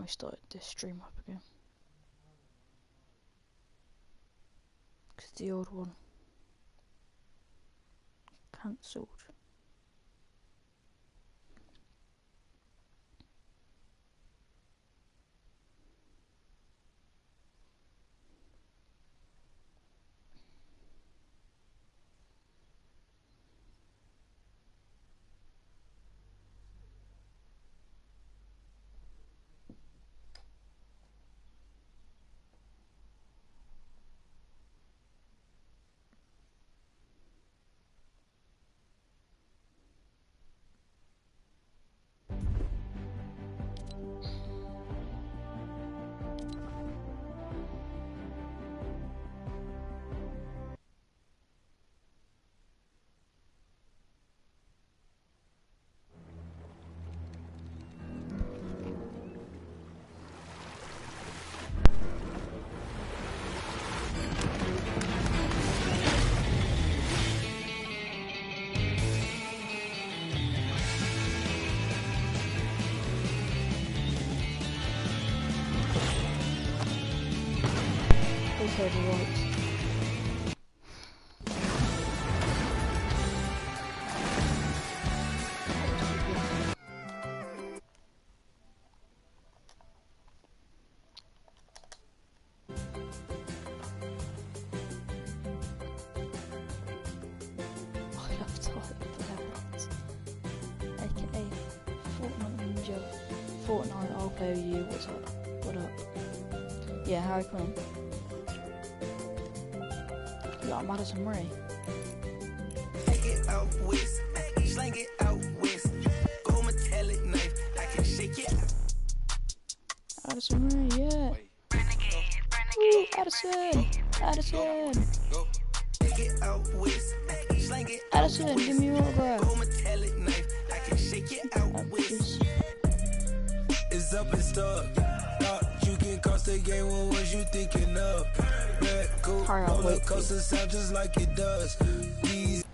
we started this stream up again. Because the old one cancelled. Okay, right. I love Tyler Barrett, aka Fortnite Ninja. Fortnite, I'll play with you. What's up? What up? Yeah, Harry Quinn. Yeah, I'm Madison Murray. Take it out west, slang it out west. Go metallic knife, I can shake it. Addison Murray, yeah. Ooh, Addison, Addison. Take it out west, slang it out Addison, give me your autograph. Go metallic knife, I can shake it out west. It's up and stuck. Thought you can cost the game, what was you thinking of? Red coat, roller coaster sound just like it does. These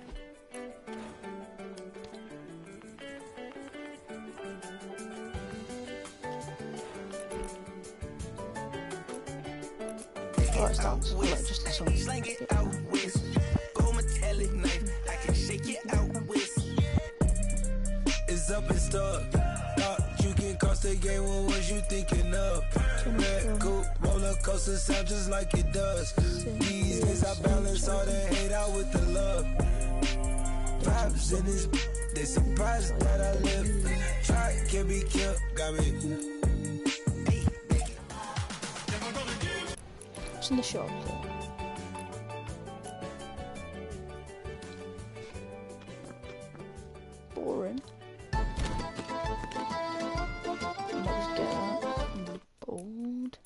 Alright, stop. Alright, just a song. slang it out west. Go metallic knife, I can shake it out west. It's up and stuck. Thought you can cost the game, what was you thinking of? Red coat, roller coaster sound just like it does. These days I balance all the hate out with the love. Vibes in this, they surprised that I live. Try can't be killed, got me. What's in the shop? Boring. Let's get that in the bold.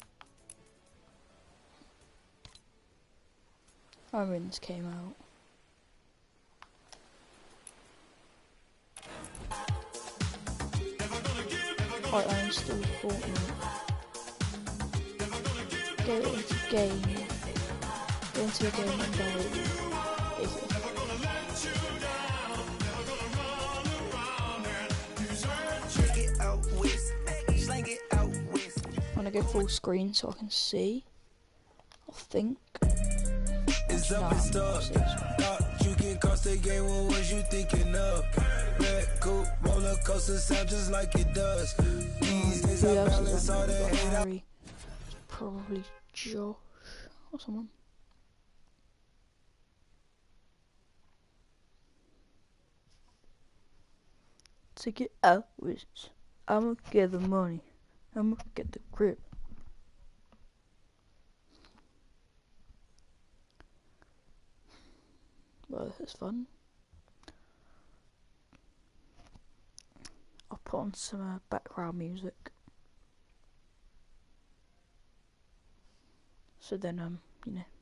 Irons came out. Alright, I'm still Fortnite. Go into game. Go into the game and go. I'm gonna go full screen so I can see. I think. It's up and stuck. Thought you can cost the game, what was you thinking of? Red coat, roller coaster sound just like it does. These days I balance all the hate out. Probably Josh or someone. To get out, I'ma get the money. I'ma get the grip. Well, it's fun. I'll put on some background music. So then, you know.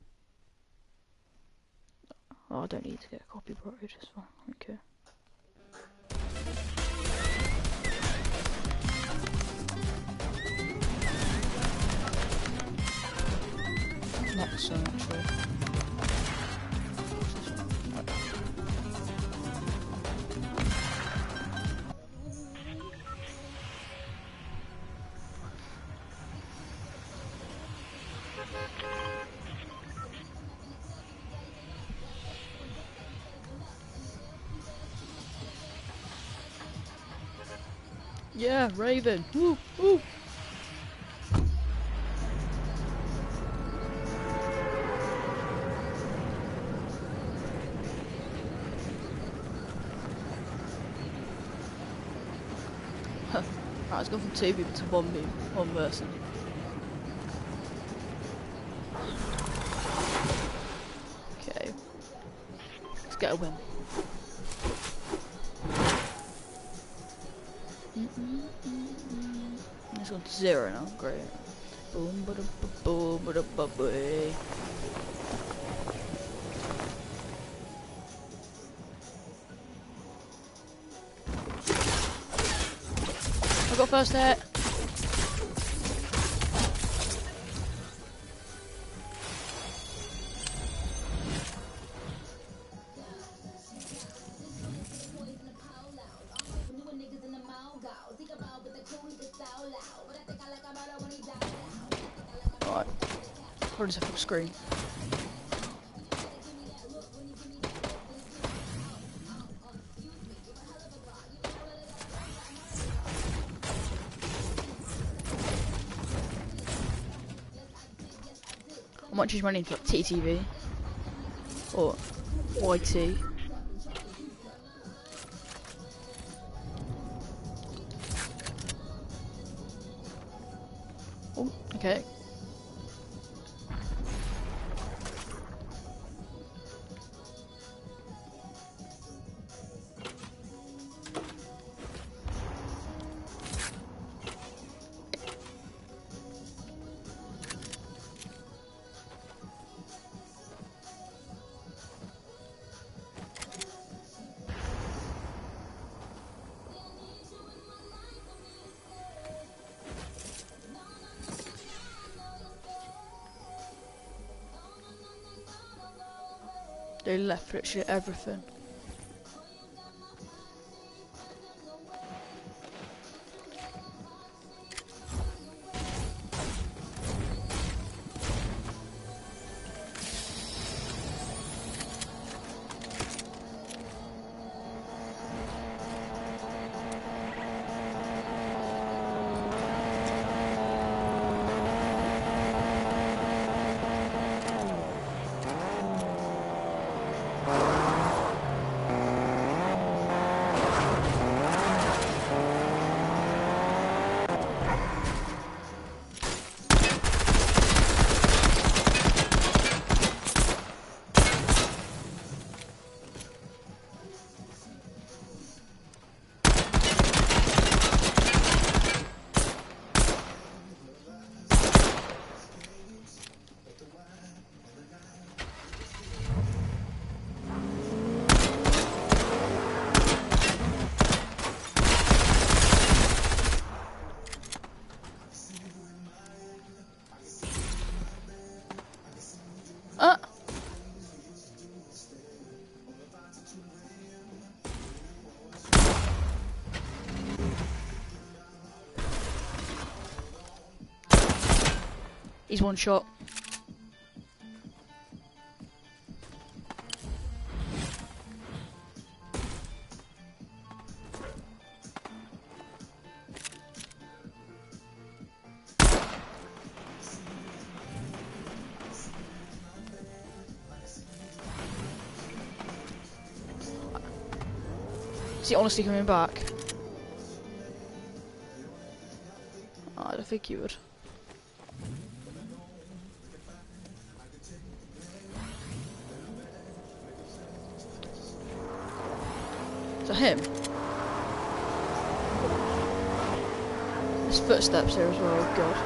Oh, I don't need to get copyrighted, it's fine, okay. Next one, actually. Yeah, Raven. Woo, woo. Right, let's go from 2 people to 1 people, 1 person. Okay. Let's get a win. It's on 0 now, great. Boom, ba da ba boom, ba da ba boy. I got first hit. Alright. Probably just a full screen. I might choose my name to like TTV or YT. Oh, okay. They left literally everything. He's 1 shot. Is he honestly coming back? Oh, I don't think he would. Is that him? There's footsteps here as well, oh god.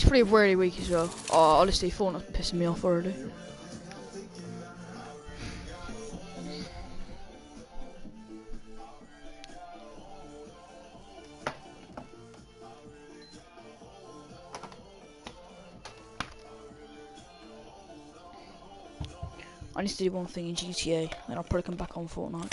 pretty really weak as well. Oh, honestly, Fortnite's pissing me off already. I need to do one thing in GTA, then I'll probably come back on Fortnite.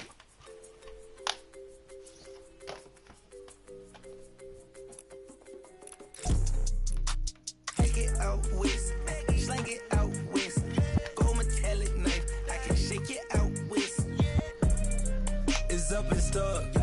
Take it out west, slang it out west. Gold metallic knife, I can shake it out west. It's up and stuck.